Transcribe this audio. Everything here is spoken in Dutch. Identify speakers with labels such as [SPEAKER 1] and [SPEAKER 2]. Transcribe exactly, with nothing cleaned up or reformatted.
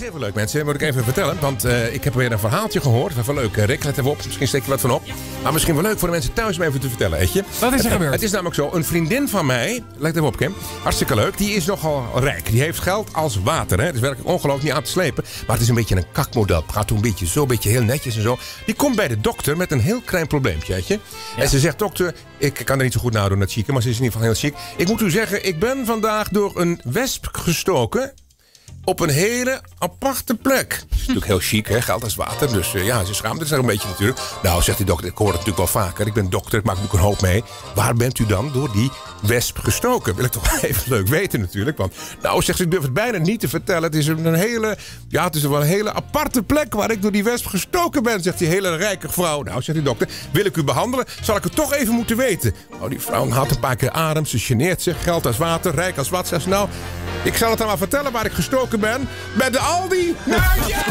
[SPEAKER 1] is even leuk, mensen. Moet ik even vertellen. Want uh, ik heb weer een verhaaltje gehoord. Even leuk. Uh, Rick, let even op. Misschien steek je wat van op. Maar misschien wel leuk voor de mensen thuis om even te vertellen, weet je.
[SPEAKER 2] Wat is er gebeurd?
[SPEAKER 1] Het is namelijk zo. Een vriendin van mij, let even op, Kim. Hartstikke leuk. Die is nogal rijk. Die heeft geld als water. Hè. Het is werkelijk ongelooflijk niet aan te slepen. Maar het is een beetje een kakmodel. Het gaat toen een beetje zo, een beetje heel netjes en zo. Die komt bij de dokter met een heel klein probleempje, weet je. Ja. En ze zegt, dokter, ik kan er niet zo goed nadoen, dat chique. Maar ze is in ieder geval heel chic. Ik moet u zeggen, ik ben vandaag door een wesp gestoken. Op een hele aparte plek. Dat is natuurlijk heel chic, hè? Geld als water. Dus uh, ja, ze schaamt zich een beetje natuurlijk. Nou, zegt die dokter, ik hoor het natuurlijk wel vaker. Ik ben dokter, ik maak natuurlijk een hoop mee. Waar bent u dan door die wesp gestoken? Wil ik toch even leuk weten natuurlijk. Want, nou, zegt ze, ik durf het bijna niet te vertellen. Het is een hele, ja, het is wel een hele aparte plek waar ik door die wesp gestoken ben, zegt die hele rijke vrouw. Nou, zegt die dokter, wil ik u behandelen? Zal ik het toch even moeten weten? Nou, die vrouw haalt een paar keer adem. Ze geneert zich. Geld als water, rijk als wat. Zegt ze, nou, ik zal het dan maar vertellen waar ik gestoken ben. Bij de Aldi. Nou, ja!